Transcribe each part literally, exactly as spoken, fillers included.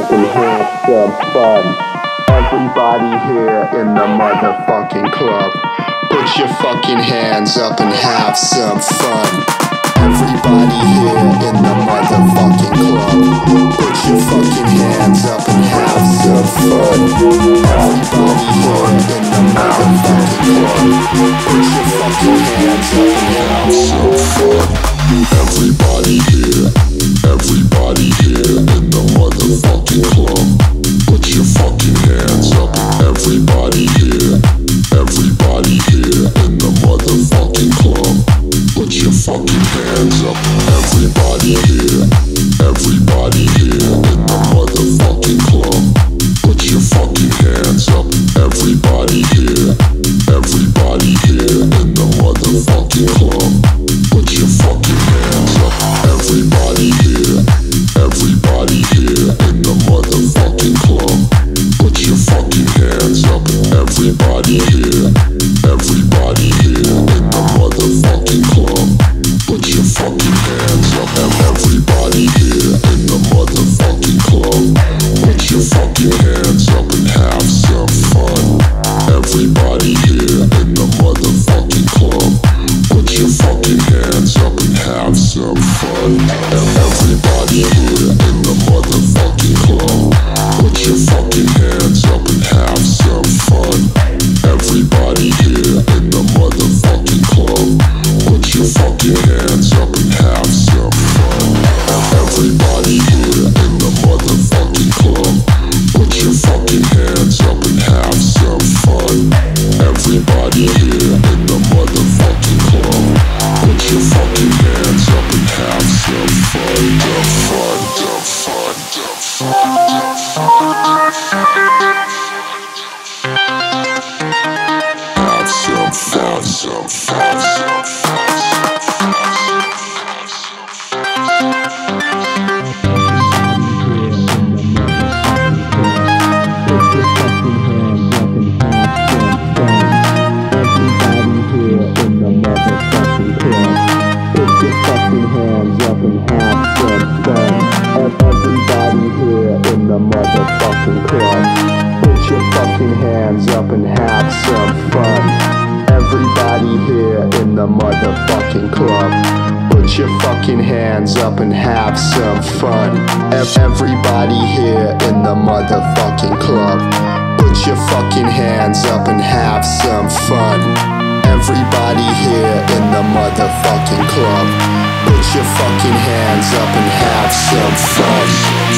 up and have some fun. Everybody here in the motherfucking club, put your fucking hands up and have some fun. Everybody here in the motherfucking club, put your fucking hands up and have some fun. Everybody here in the motherfucking club, put your fucking hands up and have some fun. Everybody here, everybody here in the motherfucking club, put your fucking hands up. Everybody here, everybody here in the motherfucking club, put your fucking hands up. Everybody here, everybody here in the motherfucking club, put your fucking hands up. Everybody here, everybody here in the motherfucking club, put your fucking hands up. Everybody here, everybody here in the motherfucking club, put your fucking hands up. Everybody here, everybody here in the motherfucking club, put your fucking hands up. Everybody here in the motherfucking club, put your fucking hands up and have some fun. Everybody here in the motherfucking club, put your fucking hands up and have some fun. Everybody here in the motherfucking club, put your fucking hands up and have some fun. Everybody here in the motherfucking club, put your fucking hands up and have some fun. Everybody here in the motherfucking club, put your fucking hands up and have some fun. Everybody here in the motherfucking club, put your fucking hands up and have some fun. Dumb fun, dumb fun, dumb fun, dumb fun. Have some fun, some fun, some fun. Motherfucking club, put your fucking hands up and have some fun. Everybody here in the motherfucking club, put your fucking hands up and have some fun. Everybody here in the motherfucking club, put your fucking hands up and have some fun. Everybody here in the motherfucking club, put your fucking hands up and have some fun.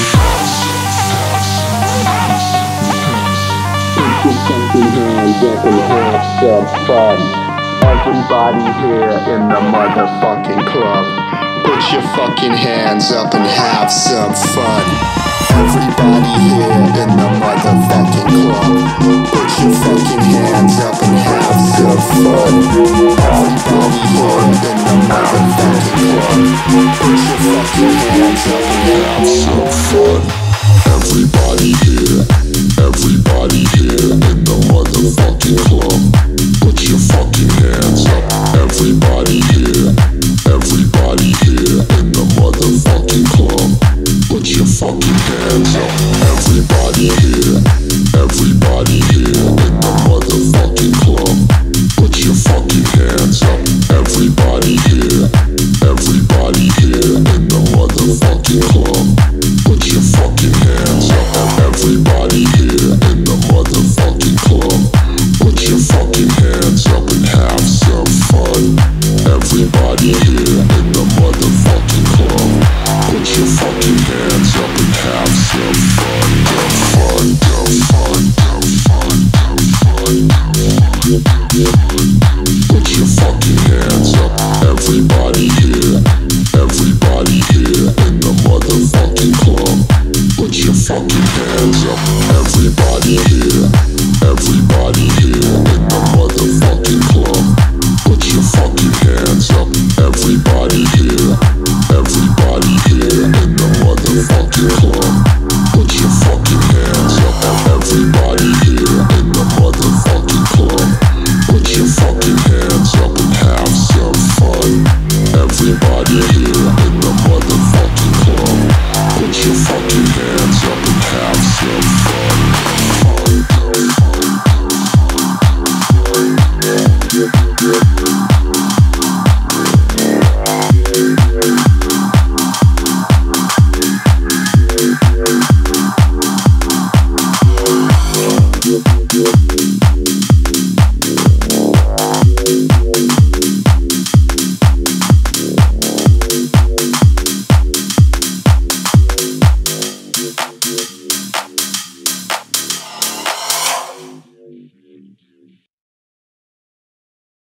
Put your fucking hands up and have some fun. Everybody here in the motherfucking club, put your fucking hands up and have some fun. Everybody here in the motherfucking club, put your fucking hands up and have some fun. Everybody here in the motherfucking club, put your fucking hands up and have some fun. Everybody here, everybody here in the motherfucking club, put your fucking hands up. Everybody here, everybody here in the motherfucking club, put your fucking hands up. Everybody here, everybody here in the motherfucking club, put your fucking hands up. Everybody here, everybody here in the motherfucking club, put your fucking hands up. Everybody here in the motherfucking club, put your fucking hands up and have some fun. Everybody here in the motherfucking club, put your fucking hands up and have some fun. Dumb fun, dumb fun, dumb fun, dumb fun, dumb fun. Put your fucking hands up. Everybody here, everybody here in the motherfucking club, put your fucking hands up. Everybody here, everybody here in the motherfucking club, put your fucking hands up. Everybody here, everybody here in the motherfucking club, put your fucking hands up. Everybody here in the motherfucking club, put your fucking hands up and have some fun. Everybody